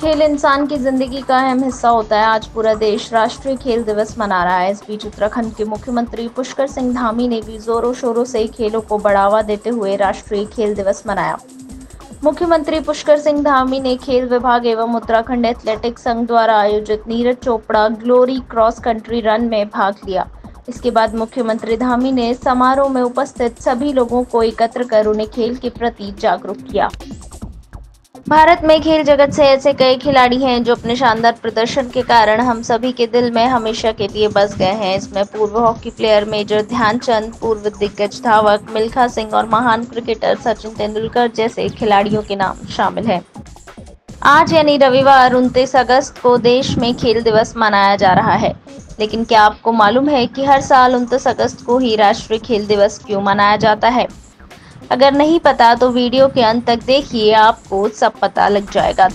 खेल इंसान की जिंदगी का अहम हिस्सा होता है। आज पूरा देश राष्ट्रीय खेल दिवस मना रहा है। इस बीच उत्तराखंड के मुख्यमंत्री पुष्कर सिंह धामी ने भी जोरों शोरों से खेलों को बढ़ावा देते हुए राष्ट्रीय खेल दिवस मनाया। मुख्यमंत्री पुष्कर सिंह धामी ने खेल विभाग एवं उत्तराखंड एथलेटिक्स संघ द्वारा आयोजित Neeraj Chopra glory cross country run में भाग लिया। इसके बाद मुख्यमंत्री धामी ने समारोह में उपस्थित सभी लोगों को एकत्र कर उन्हें खेल के प्रति जागरूक किया। भारत में खेल जगत से ऐसे कई खिलाड़ी हैं जो अपने शानदार प्रदर्शन के कारण हम सभी के दिल में हमेशा के लिए बस गए हैं। इसमें पूर्व हॉकी प्लेयर मेजर ध्यानचंद, पूर्व दिग्गज धावक मिल्खा सिंह और महान क्रिकेटर सचिन तेंदुलकर जैसे खिलाड़ियों के नाम शामिल हैं। आज यानी रविवार 29 अगस्त को देश में खेल दिवस मनाया जा रहा है। लेकिन क्या आपको मालूम है कि हर साल 29 अगस्त को ही राष्ट्रीय खेल दिवस क्यों मनाया जाता है? अगर नहीं पता तो वीडियो के अंत तक देखिए, आपको सब पता लग जाएगा।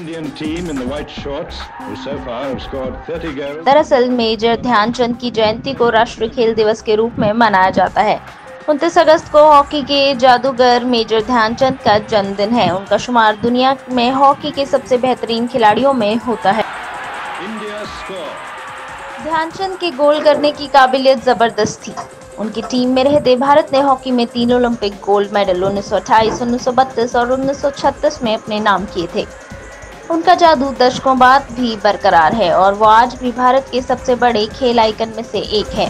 दरअसल मेजर ध्यानचंद की जयंती को राष्ट्रीय खेल दिवस के रूप में मनाया जाता है। 29 अगस्त को हॉकी के जादूगर मेजर ध्यानचंद का जन्मदिन है। उनका शुमार दुनिया में हॉकी के सबसे बेहतरीन खिलाड़ियों में होता है। ध्यानचंद के गोल करने की काबिलियत जबरदस्त थी। उनकी टीम में रहते भारत ने हॉकी में 3 ओलंपिक गोल्ड मेडल 1928, 1932 और 1936 में अपने नाम किए थे। उनका जादू दशकों बाद भी बरकरार है और वो आज भी भारत के सबसे बड़े खेल आइकन में से एक है।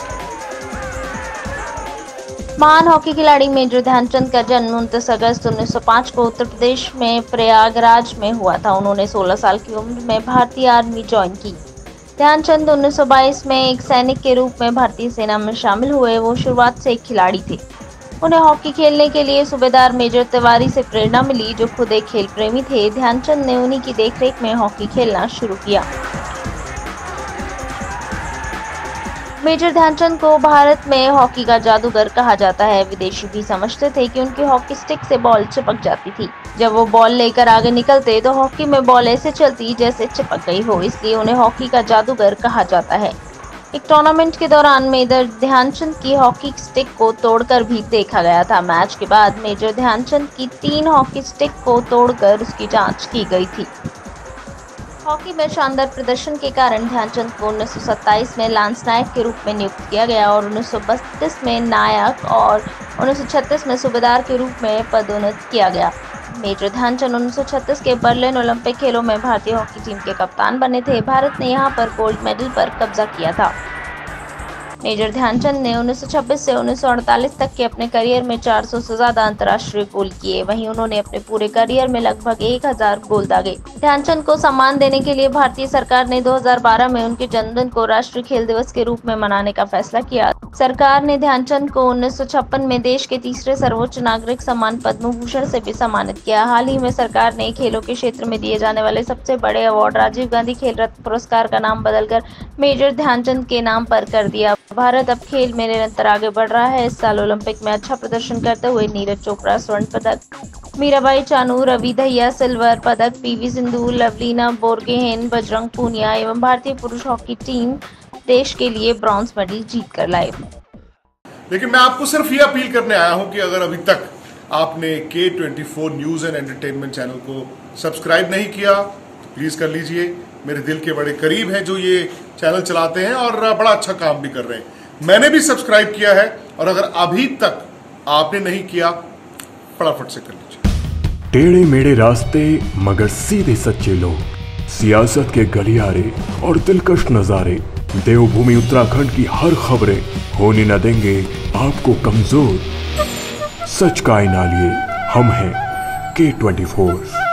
महान हॉकी खिलाड़ी मेजर ध्यानचंद का जन्म 29 अगस्त 1905 को उत्तर प्रदेश में प्रयागराज में हुआ था। उन्होंने 16 साल की उम्र में भारतीय आर्मी ज्वाइन की। ध्यानचंद 1922 में एक सैनिक के रूप में भारतीय सेना में शामिल हुए। वो शुरुआत से एक खिलाड़ी थे। उन्हें हॉकी खेलने के लिए सूबेदार मेजर तिवारी से प्रेरणा मिली, जो खुद एक खेल प्रेमी थे। ध्यानचंद ने उन्हीं की देखरेख में हॉकी खेलना शुरू किया। मेजर ध्यानचंद को भारत में हॉकी का जादूगर कहा जाता है। विदेशी भी समझते थे कि उनकी हॉकी स्टिक से बॉल चिपक जाती थी। जब वो बॉल लेकर आगे निकलते तो हॉकी में बॉल ऐसे चलती जैसे चिपक गई हो, इसलिए उन्हें हॉकी का जादूगर कहा जाता है। एक टूर्नामेंट के दौरान मेजर ध्यानचंद की हॉकी स्टिक को तोड़कर भी देखा गया था। मैच के बाद मेजर ध्यानचंद की 3 हॉकी स्टिक को तोड़कर उसकी जांच की गई थी। हॉकी में शानदार प्रदर्शन के कारण ध्यानचंद को 1927 में लांस नायक के रूप में नियुक्त किया गया और 1932 में नायक और 1936 में सूबेदार के रूप में पदोन्नत किया गया। मेजर ध्यानचंद 1936 के बर्लिन ओलंपिक खेलों में भारतीय हॉकी टीम के कप्तान बने थे। भारत ने यहां पर गोल्ड मेडल पर कब्जा किया था। मेजर ध्यानचंद ने 1926 से 1948 तक के अपने करियर में 400 से ज्यादा अंतर्राष्ट्रीय गोल किए। वहीं उन्होंने अपने पूरे करियर में लगभग 1000 गोल दागे। ध्यानचंद को सम्मान देने के लिए भारतीय सरकार ने 2012 में उनके जन्मदिन को राष्ट्रीय खेल दिवस के रूप में मनाने का फैसला किया। सरकार ने ध्यानचंद को 1956 में देश के तीसरे सर्वोच्च नागरिक सम्मान पद्म भूषण से भी सम्मानित किया। हाल ही में सरकार ने खेलों के क्षेत्र में दिए जाने वाले सबसे बड़े अवार्ड राजीव गांधी खेल रत्न पुरस्कार का नाम बदलकर मेजर ध्यानचंद के नाम पर कर दिया। भारत अब खेल में निरंतर आगे बढ़ रहा है। इस साल ओलंपिक में अच्छा प्रदर्शन करते हुए नीरज चोपड़ा स्वर्ण पदक, मीराबाई चानू, रवि दहिया सिल्वर पदक, पीवी सिंधु, लवलीना बोरगोहेन, बजरंग पूनिया एवं भारतीय पुरुष हॉकी टीम देश के लिए ब्रॉन्ज मेडल जीत कर लाए। लेकिन मैं आपको सिर्फ ये अपील करने आया हूं कि अगर अभी तक आपने K24 news and entertainment channel को सब्सक्राइब नहीं किया तो प्लीज कर लीजिए। मेरे दिल के बड़े करीब हैं जो ये चैनल चलाते हैं और बड़ा अच्छा काम भी कर रहे हैं। मैंने भी सब्सक्राइब किया है और अगर अभी तक आपने नहीं किया फटाफट से कर लीजिए। टेढ़े मेढ़े रास्ते मगर सीधे सच्चे लोग, सियासत के गलियारे और दिलकश नजारे, देवभूमि उत्तराखंड की हर खबरें होने न देंगे आपको कमजोर। सच का आईना लिए हम हैं K24।